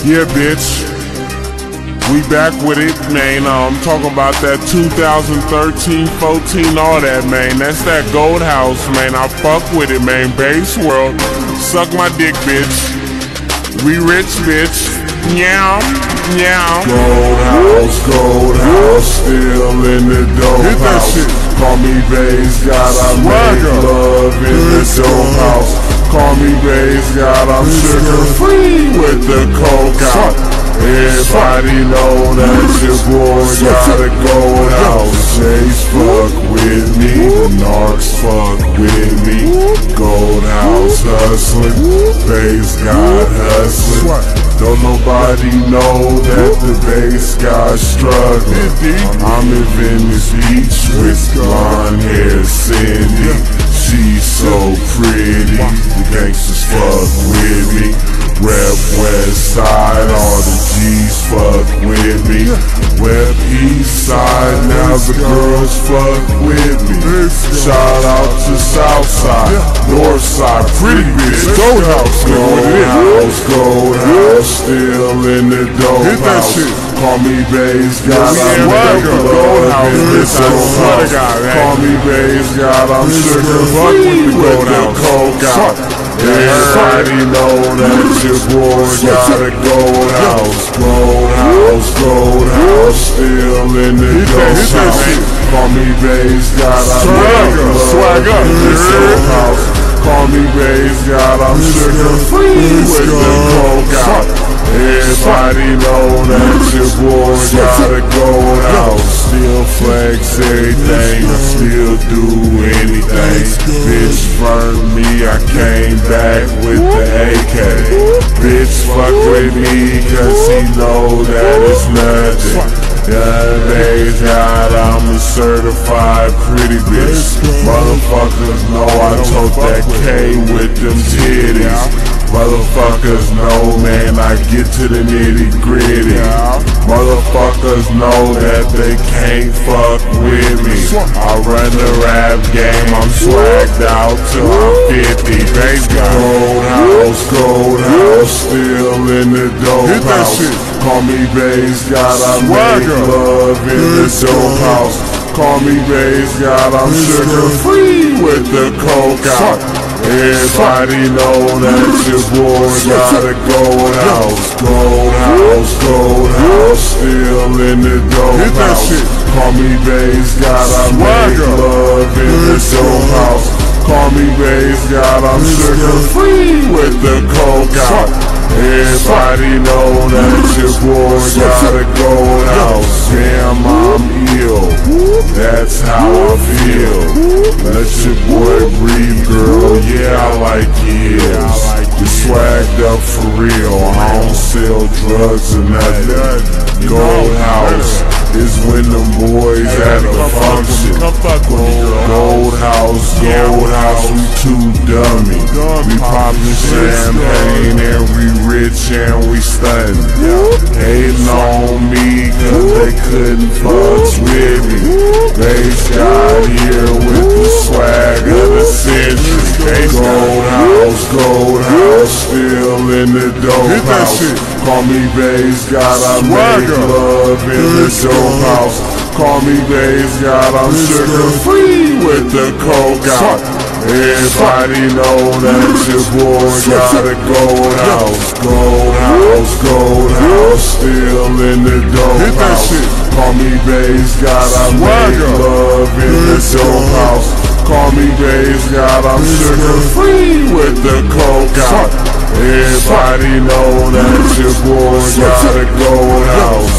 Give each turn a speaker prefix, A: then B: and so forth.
A: Yeah, bitch. We back with it, man. I'm talking about that 2013, 14, all that, man. That's that Goldhouse, man. I fuck with it, man. Bass World. Suck my dick, bitch. We rich, bitch. Meow, meow.
B: Goldhouse, still in the dope
A: Hit that
B: house.
A: shit.
B: Call me Bass God, I make love in the dope house. Call me Bass God, I'm sugar free with the coke out. Everybody know that your boy got a Goldhouse. Chase fuck with me, the narcs fuck with me. Goldhouse hustling, Bass God hustling. Don't nobody know that the Bass God struggling. I'm in Venice Beach with blonde hair Cindy. She's so pretty, the gangsters fuck with me. Rep West Side, all the G's fuck with me. Rep East Side, now the girls fuck with me. Shout out to South Side, North Side, pretty bitch. Goldhouse, Goldhouse, still in the dope house. Call me Bass God, I'm Goldhouse in the dope house. Call me Bass God, I'm sugar free with the coke out. Everybody know that your boy got a Goldhouse. Goldhouse, still in the dope house. Call me Bass God, I make love in the dope house. Call me Bass God, I'm sugar free with the coke out. Everybody know that your boy got a Goldhouse. Still flex everything, I still do anything. Bitch burned me, I came back with the AK. Bitch fuck with me cause he know that it's nothing. Yeah, Bass God, I'm a certified pretty bitch. Motherfuckers know I tote that K with them titties. Motherfuckers know, man, I get to the nitty gritty. Motherfuckers know that they can't fuck with me. I run the rap game, I'm swagged out till I'm 50. Bass God, Goldhouse, still in the dope house. Call me Bass God, I make love in the dope house. Call me Bass God, I'm sugar free with the coke out. Everybody know that your boy got a Goldhouse. Goldhouse, still in the dope house. Call me Bass God, I make love in the dope house. Call me Bass God, I'm sugar free with the coke out. Everybody know that your boy got a Goldhouse. Damn, I'm ill, that's how I feel. Let your boy breathe, girl, yeah, I like ills. You swagged up for real, I don't sell drugs or nothing. Goldhouse is when the boys at a function. Goldhouse, we too dummy. We poppin' champagne and we rich and we stuntin'. Hatin' on me cause they couldn't fuck with me. Bass God here with the swag of the century. Goldhouse, still in the dope house. Call me Bass God, I make love in the dope house. Call me Bass God, I'm sugar free with the coke out. Everybody know that your boy got a Goldhouse. Goldhouse, still in the dope house. Call me Bass God, I make love in the dope house. Call me Bass God, I'm sugar free with the coke out. Everybody know that your boy got a Goldhouse.